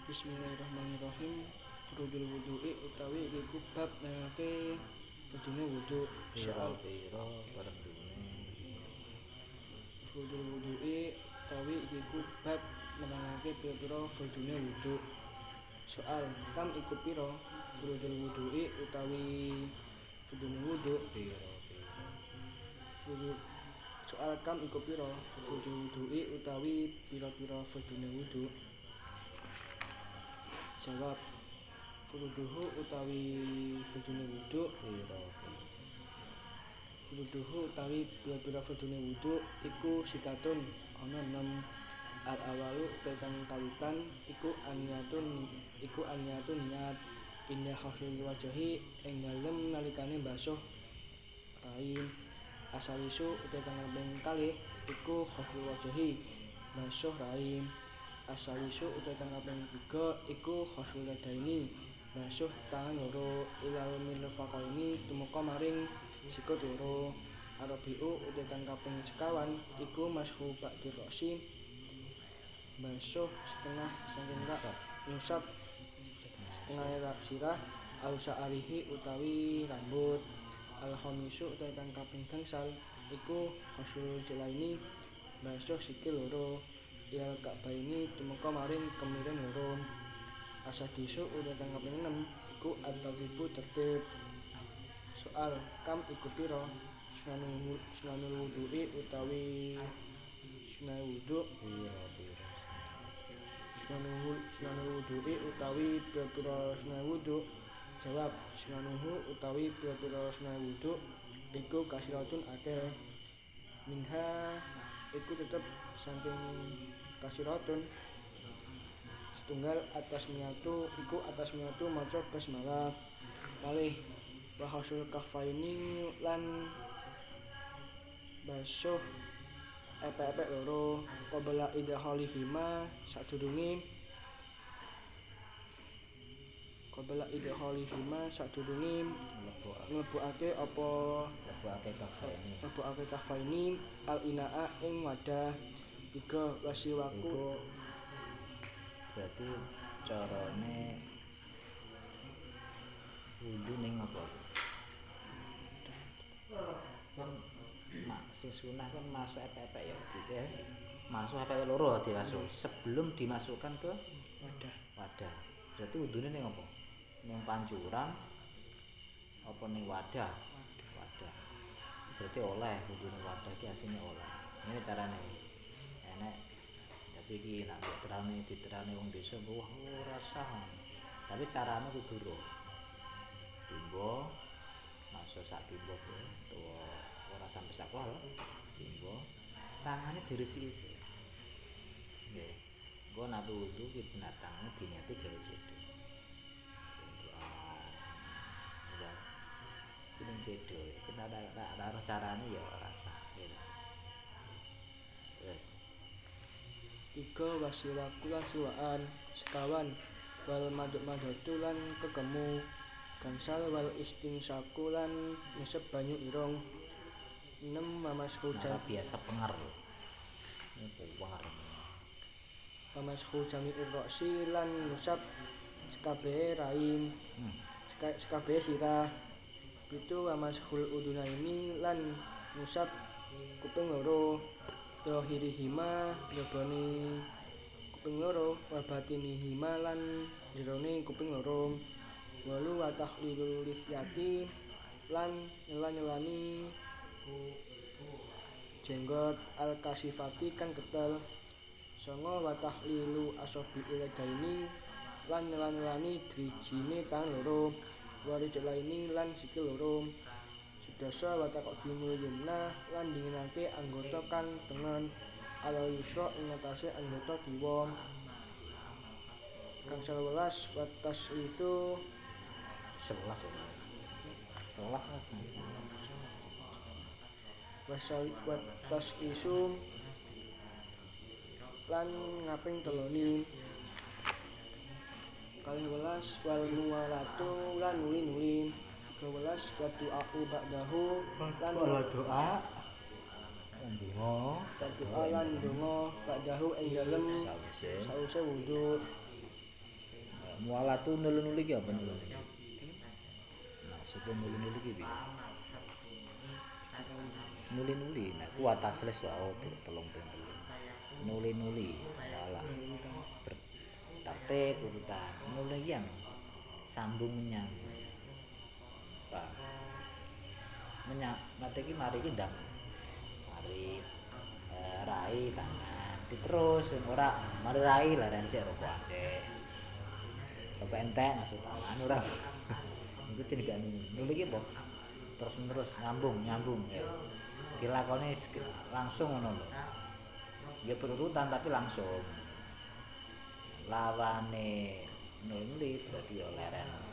Bismillahirrahmanirrahim. Furudul wudu'i utawi iku bab nerangake fardune wudu. Soal Pira-pira fardune. Furudul wudu'i utawi iku bab nerangake pira-pira fardune wudu. Soal kam iku pira furudul wudu'i utawi fardune wudu. Furud Soal kam iku pira furudul wudu'i utawi pira-pira fardune wudu. Jawab, furuduhu utawi fardune wudu. Furuduhu utawi pira-pira fardune wudu iku sitatun ana 6. Al awalu kang kawitan iku aniyatun niat indah hafil wajahi ing dalem nalikane basuh rahim. Asalisu kang kaping kalih iku hafil wajahi basuh rahim. Asalisu kang kaping 3 iku hafil yadaini basuh tangan loro ilal mirfaqaini tumeka maring sikut loro. Arabiu kang kaping sekawan iku mashu ba'di ra'si basuh setengah saking nusab setengah sirah ausa arihi utawi rambut. Al-khamisu kang kaping gangsal iku hafil jalaini basuh sikil loro ilal ka'baini tumeka maring kemiren loro. Asadisu kang kaping 6 iku at-tartibu tertib. Soal kam iku pira sunanul wudu'i utawi sunah wudu. Sunanul wudu'i utawi pira-pira sunah wudu. Jawab, sunanuhu utawi pira-pira sunah wudu iku kasiratun akeh. Minha iku tetep saking kasiratun setunggal atasmiyatu iku atasmiyatu maca basmalah. Kalih bahasul kafaini lan basuh epek-epek loro qabla idkhalihima sadurunge mlebokake kafaini al inaa ing wadah. 3 wasiwaku Berarti carane wudu ning apa? Kan sing sunah kan masuk epek-epek ya, masuk epek loro dibasuh sebelum dimasukkan ke wadah. Berarti wudune ning apa? Ning pancuran apa ning wadah? Berarti oleh wudune wadah iki asine oleh. Ini carane. Enek tapi iki nek diterane wong desa wah ora sah. Tapi carane kudu ro. Timbo masuk sak timbo utawa ora sampai sak wal timbo tangane diresiki. Nggih. Engko nek wudu ki binatangane diniati gawe cedhek. Ya. Ini cedhek. Kita ada carane ya ora sah. Wes. 3 wasiwaku lan siwaan sekawan wal madatu lan kekemu gansal wal istinsaku lan ngisep banyu irung. 6 mamashu biasa pengar. Ini pengar. Mamashu jami'ir ra'si lan nusab sekabehe rahim sekabehe sirah. 7 mamashul udunaini lan nusab kuping loro dohirihima jabane kuping loro wabatinihima lan jerone kuping loro. 8 wa tahlilul lihyati lan nyelani jenggot al kasifati kang ketel. 9 wa tahlilu asabi'il yadaini lan nyelani drijine tangan loro warijlaini lan sikil loro. 11 wa taqdimul yumna lan dinginake anggota kang tengen alal yusra ing atase anggota kiwa. Kang 11 wa taslitu 11 wa taslisu lan ngaping teloni. 12 wal muwalatu lan nuli-nuli. 13 wa du'a'u ba'dahu lan doa doa lan donga ba'dahu ing dalem sause wudu. mualah tuh nuli ki apa nuli? Maksudnya nuli ki piye? Nuli. Nah, ku atas les wae telung ping telu. Nuli. Mualah. Tertib urutan. Nuli yang sambung menyang. Pak. Mate iki mari ki ndang. Mari rai tangan. Diterus ora mari rai laren sik rokok sik. Rokok entek ngasih tangan ora. Iku jenenge nuli ki apa? Terus menerus nyambung ya. Dilakoni langsung ngono lho. Ya berurutan tapi langsung. Lawane nuli berarti ya leren